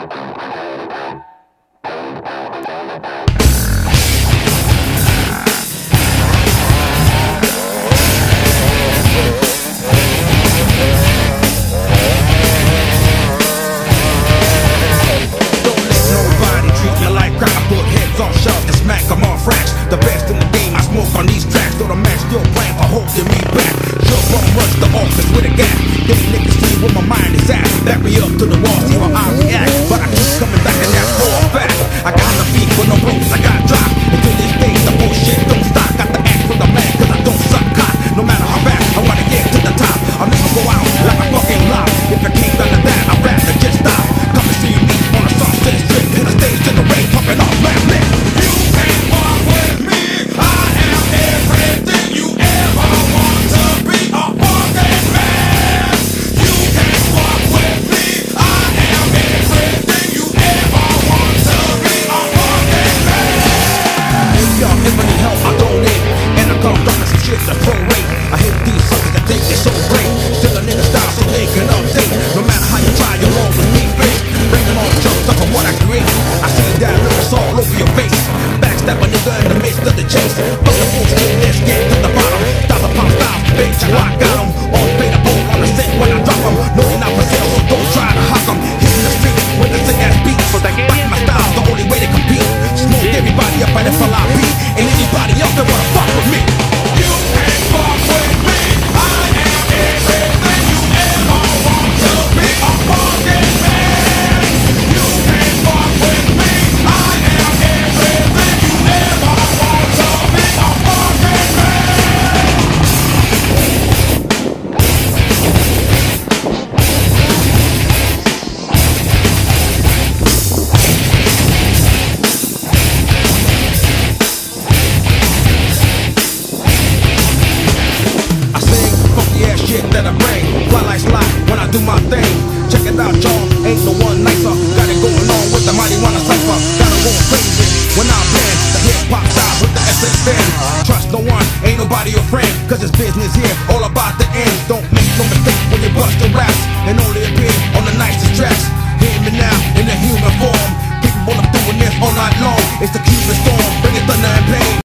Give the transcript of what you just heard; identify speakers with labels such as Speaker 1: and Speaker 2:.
Speaker 1: The best in the game, I smoke on these tracks. Though the man still playing for holding me back. Jump on rush the office with a gas. Then niggas see where my mind is at. Back me up to the wall, see how I react. But I keep coming back and that's for a fact. I got the beat for no ropes, I got dropped. And to this day, the bullshit don't stop. Got the act from the man, cause I don't suck cock. No matter how bad, I wanna get to the top. I'll never go out like a fucking lock. If I can't run that, I'd rather just stop. Come and see me on a Sunset Strip. Hit the stage to the rain, popping off last lit. The pro rate. I hit these suckers that think they're so great. Still a nigga style so they can update. No matter how you try, you're wrong with me, bitch. Bring them all jokes up from what I create. I see that lyrics all over your face. Backstab a nigga in the midst of the chase. Fuck the bullshit, let's get to the bottom. Stop the pop style, bitch, I got them. All pay the bowl on the set when I drop them. No, they're not for sale, so don't try to hock them. Hitting the street with a sick ass beat. Fighting my style, the only way to compete. Smoke everybody up right for I beat. Ain't anybody else that wanna fuck with me. That I bring, fly like slide when I do my thing. Check it out, y'all, ain't no one nicer. Got it going on with the mighty wanna cipher. Got it going crazy when I blend the hip-hop style with the SXN. Trust no one, ain't nobody your friend, cause it's business here, all about that.